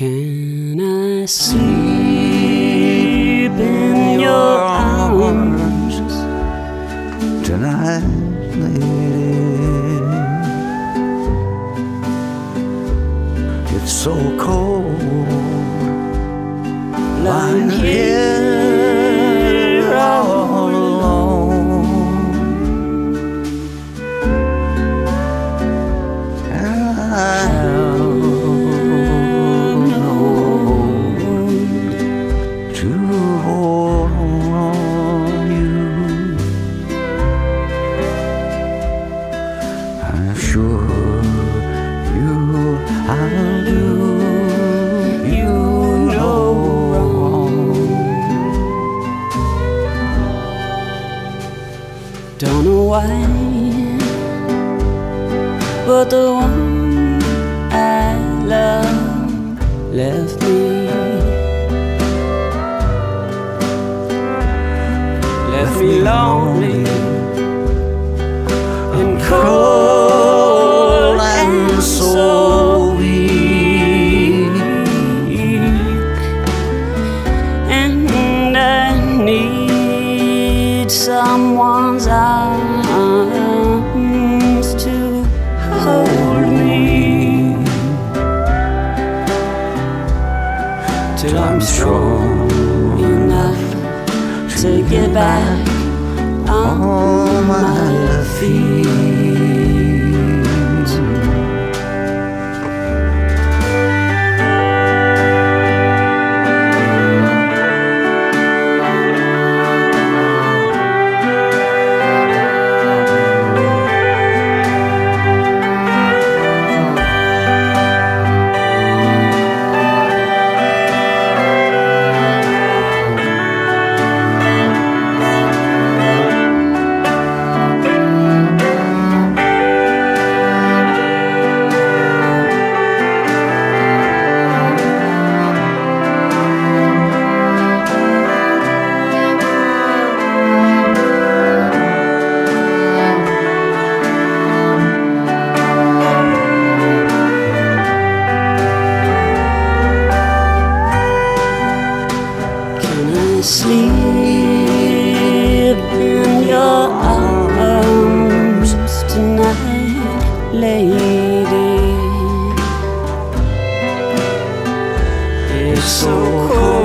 Can I sleep in your arms tonight, lady? It's so cold lying here all alone, and I have no one to hold on you. I'm sure I'll do you no wrong. Don't know why, but the one I love left me. Left me lonely and cold and so weak, and I need someone's arms to hold me till I'm strong enough to get back on my feet. Sleep in your arms tonight, lady. It's so cold.